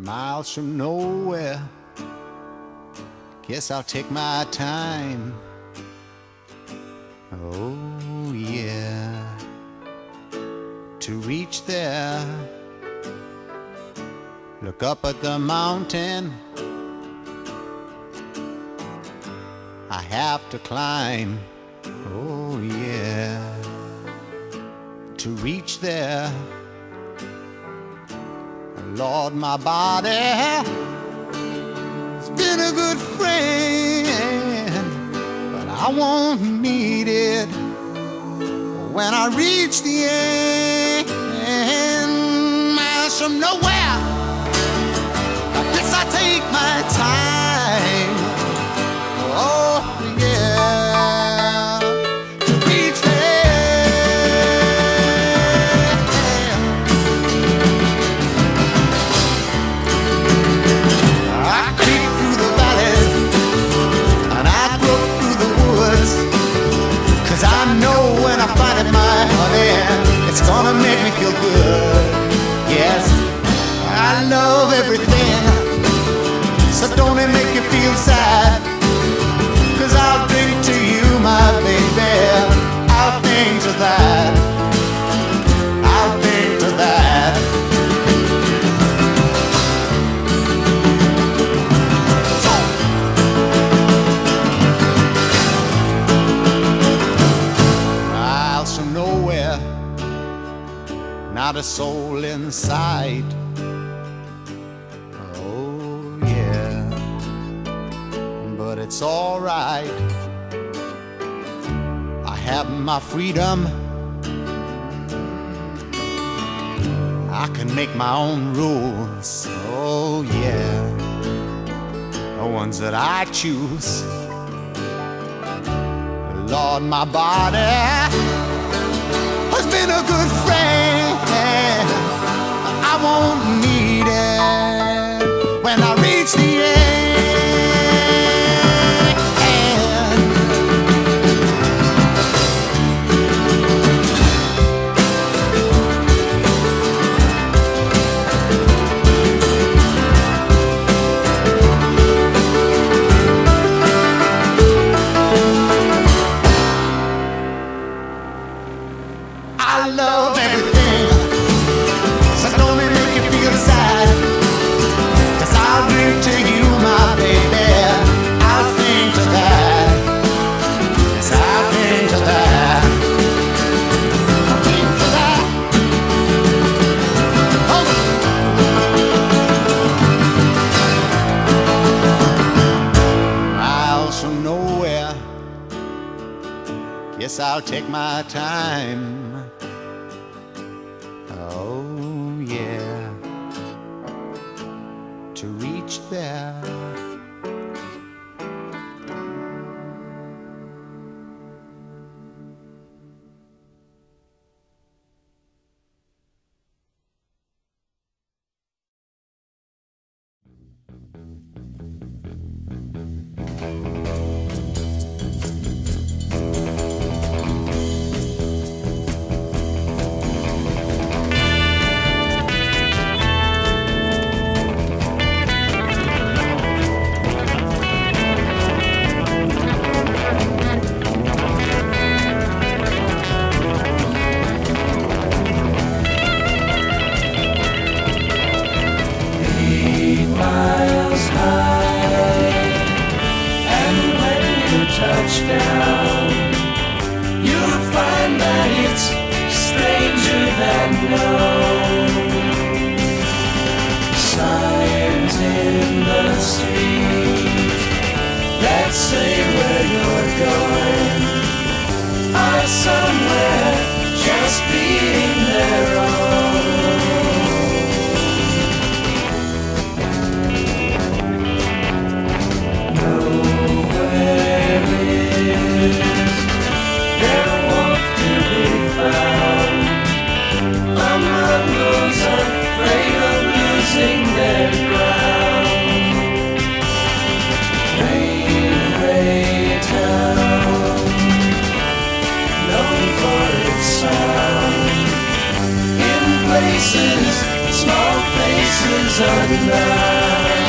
miles from nowhere. Guess I'll take my time. Oh yeah, to reach there. Look up at the mountain I have to climb. Oh yeah, to reach there. Lord, my body has been a good friend, but I won't need it when I reach the end. Miles from nowhere, I guess I take my time. Oh yeah, to reach it's gonna make me feel good. Yes, I love everything, so don't it make you feel sad? 'Cause I'll drink to you, my baby. I'll think to that. I'll think to that. Miles from nowhere, not a soul in sight. Oh yeah, but it's all right. I have my freedom. I can make my own rules. Oh yeah, the ones that I choose. Lord, my body has been a good friend. I won't need it when I reach the end. I love everything, so don't it make you feel sad? 'Cause I'll drink to you, my baby. I'll think to that. Yes, I'll think to that. I'll think to that. Oh. Miles from nowhere, guess I'll take my time. Oh yeah, to reach there. Touchdown, you'll find that it's stranger than known. Signs in the street that say where you're going are somewhere just being their own. Their warmth to be found among those afraid of losing their ground. Rain, gray town, known for its sound. In places, small places. faces undone.